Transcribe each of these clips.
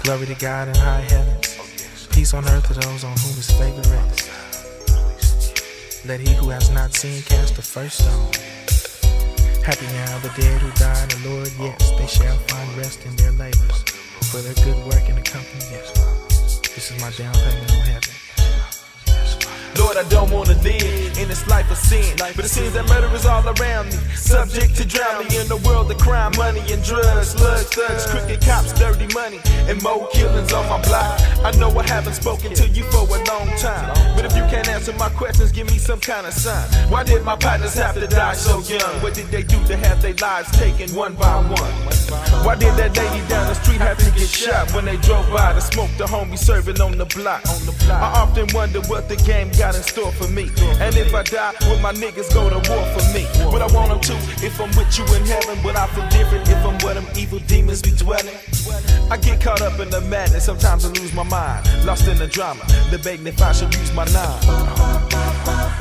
Glory to God in high heavens. Peace on earth to those on whom his favor rests. Let he who has not seen cast the first stone. Happy now the dead who die in the Lord, yes, they shall find rest in their labors, for their good work in the company, yes. This is my down payment on heaven. Lord, I don't wanna live in this life of sin, but it seems that murder is all around me, subject to drown me in the world of crime, money and drugs, slugs, thugs, crooked cops, dirty money, and more killings on my block. I know I haven't spoken to you for a long time, but if you can't answer my questions, give me some kind of sign. Why did my partners have to die so young? What did they do to have their lives taken one by one? Why did that lady down the street have to get shot when they drove by to smoke the homie serving on the block? I often wonder what the game got in store for me, and if I die, will my niggas go to war for me? What I want them to, if I'm with you in heaven, but I feel different if I'm where them evil demons be dwelling. I get caught up in the madness, sometimes I lose my mind, lost in the drama, debating if I should use my nine.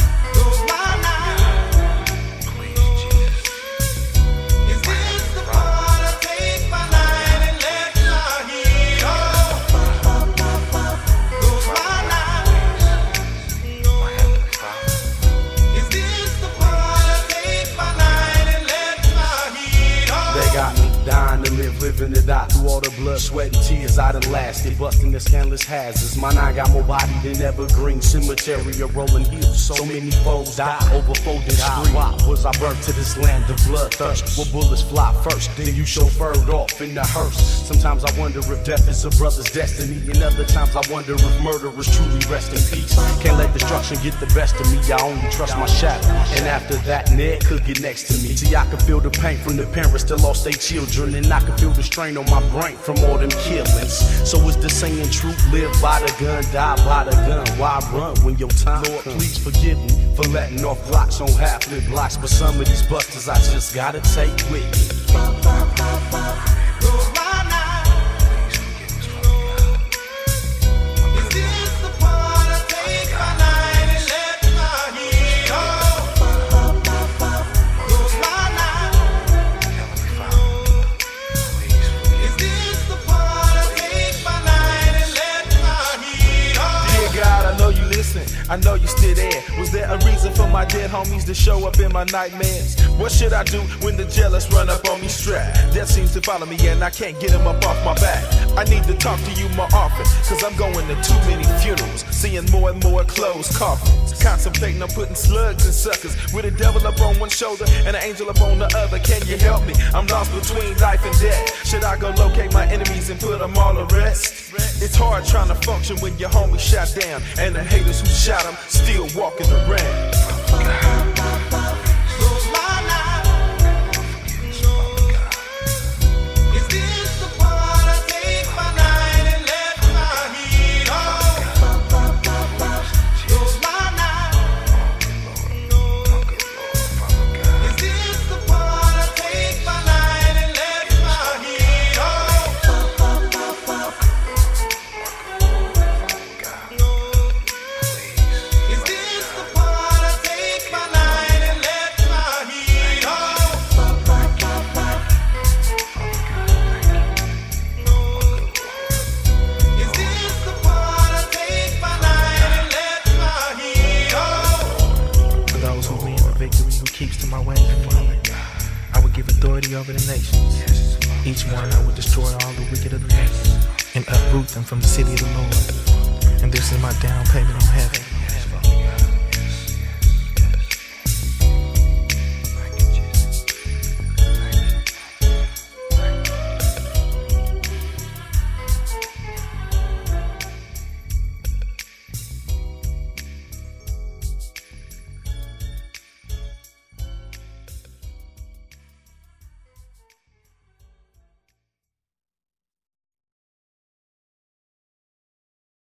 Dying to live, living to die. Through all the blood, sweat, and tears I done lasted, busting the scandalous hazards. My nine got more body than evergreen cemetery, a rolling hills. So many foes die over folding street. Why was I birthed to this land of bloodthirst, where bullets fly first, then you chauffeured off in the hearse? Sometimes I wonder if death is a brother's destiny, and other times I wonder if murderers truly rest in peace. Can't let destruction get the best of me, I only trust my shadow, and after that, Ned could get next to me. See, I can feel the pain from the parents that lost their children, and I can feel the strain on my brain from all them killings. So is the saying true? Live by the gun, die by the gun. Why run when your time Lord, comes? Please forgive me for letting off blocks on half-lit blocks, but some of these busters I just gotta take with me. I know you still there. Was there a reason for my dead homies to show up in my nightmares? What should I do when the jealous run up on me strapped? Death seems to follow me and I can't get him up off my back. I need to talk to you more often, cause I'm going to too many funerals, seeing more and more closed coffins, contemplating on putting slugs in suckers, with a devil up on one shoulder and an angel up on the other. Can you help me? I'm lost between life and death. Should I go locate my enemies and put them all to rest? It's hard trying to function when your homie shot down and the haters who shot him still walking around. Over the nations, each one I would destroy all the wicked of the nations and uproot them from the city of the Lord. And this is my down payment on heaven.